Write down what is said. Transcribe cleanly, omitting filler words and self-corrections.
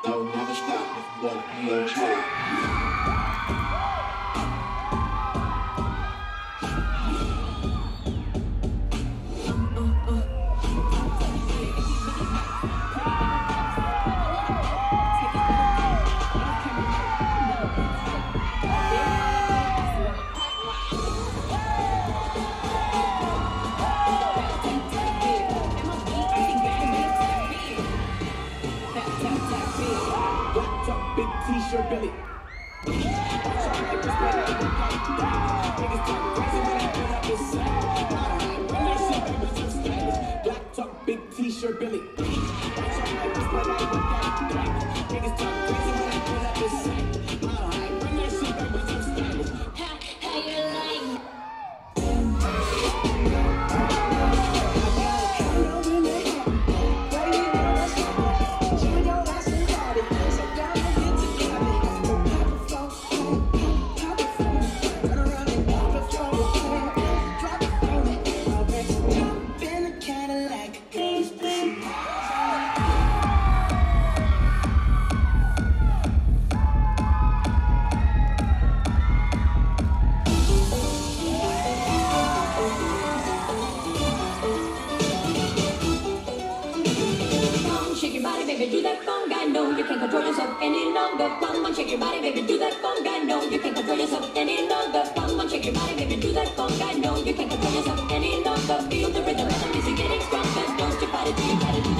Don't never stop if you wanna be on track. T-shirt belly. Black top, big T-shirt belly. Niggas talk crazy when I pull up this sack. Run that shit back with some stylish. How you like? Baby, do that conga, no, you can't control yourself any longer. Come on, shake your body, baby, do that conga, no, you can't control yourself any longer. Come on, shake your body, baby, do that conga, no, you can't control yourself any longer. Feel the rhythm of the music getting stronger. Don't your body, do your body, do